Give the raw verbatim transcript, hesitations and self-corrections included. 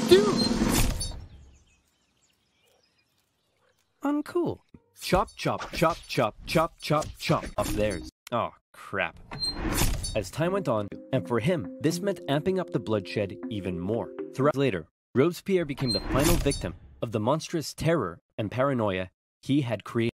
Dude! Uncool. Chop, chop, chop, chop, chop, chop, chop. Up theirs. Oh, crap. As time went on, and for him, this meant amping up the bloodshed even more. Throughout later, Robespierre became the final victim of the monstrous terror and paranoia he had created.